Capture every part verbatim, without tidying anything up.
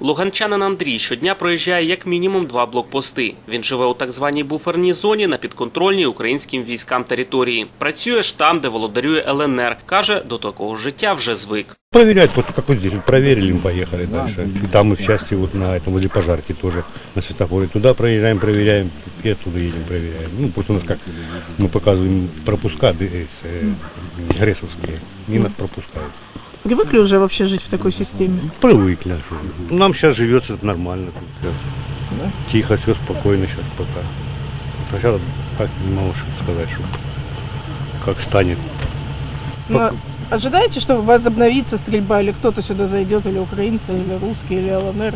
Луганчанин Андрій щодня проїжджає як мінімум два блокпости. Він живе у так званій буферній зоні на підконтрольній українським військам території. Працює ж там, де володарює ел ен ер. Каже, до такого життя вже звик. Проверять, вот как вот здесь, проверили, мы поехали дальше. И там мы в части вот на этом, возле пожарки тоже, на светофоре. Туда проезжаем, проверяем, и оттуда едем, проверяем. Ну, пусть у нас как, мы показываем пропуска э, гресовские, не нас пропускают. Привыкли уже вообще жить в такой системе? Привыкли. Нам сейчас живется нормально. Да? Тихо, все спокойно сейчас пока. А сейчас так не могу сказать, что как станет. Но ожидаете, что возобновится стрельба, или кто-то сюда зайдет, или украинцы, или русские, или эл эн эр?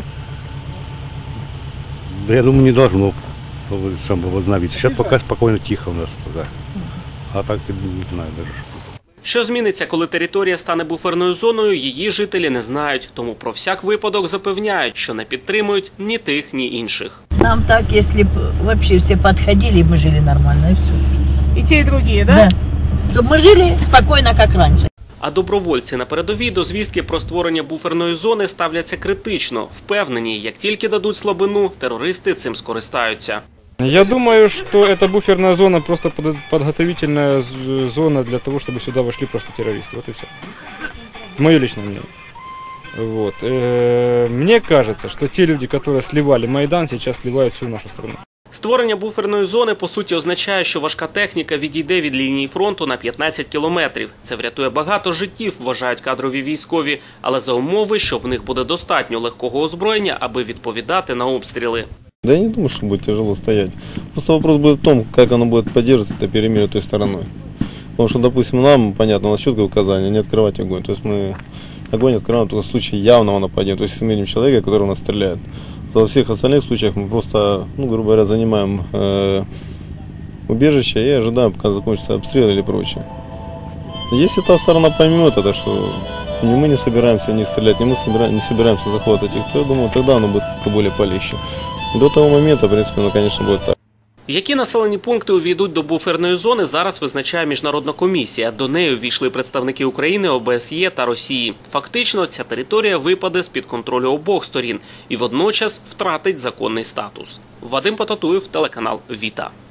Да я думаю, не должно возобновиться. Сейчас пока спокойно, тихо у нас пока. А так не знаю даже. Що зміниться, коли територія стане буферною зоною, її жителі не знають. Тому про всяк випадок запевняють, що не підтримують ні тих, ні інших. Нам так, якщо б взагалі всі підходили, ми жили нормально, і все. І ті, і другі, да? Да. Щоб ми жили спокійно, як раніше. А добровольці на передовій до звістки про створення буферної зони ставляться критично. Впевнені, як тільки дадуть слабину, терористи цим скористаються. Я думаю, что эта буферная зона просто подготовительная зона для того, чтобы сюда вошли просто террористы. Вот и все. Мое личное мнение. Вот. Мне кажется, что те люди, которые сливали Майдан, сейчас сливают всю нашу страну. Створення буферної зони, по суті, означає, що важка техніка відійде від лінії фронту на п'ятнадцять кілометрів. Це врятує багато життів, вважають кадрові військові, але за умови, що в них буде достатньо легкого озброєння, аби відповідати на обстріли. Да я не думаю, что будет тяжело стоять. Просто вопрос будет в том, как оно будет поддерживаться, это перемирие той стороной. Потому что, допустим, нам, понятно, у нас четкое указание не открывать огонь. То есть мы огонь открываем только в случае явного нападения. То есть мы видим человека, который у нас стреляет. Во всех остальных случаях мы просто, ну, грубо говоря, занимаем э, убежище и ожидаем, пока закончится обстрел или прочее. Если та сторона поймет это, что ни мы не собираемся не стрелять, ни мы собира... не собираемся захватывать их, то я думаю, тогда оно будет как-то более полегче. До того моменту, в принципі, ну, звісно, буде так. Які населені пункти увійдуть до буферної зони, зараз визначає міжнародна комісія. До неї увійшли представники України, о бе ес є та Росії. Фактично, ця територія випаде з-під контролю обох сторін і водночас втратить законний статус. Вадим Потатуєв, телеканал «Віта».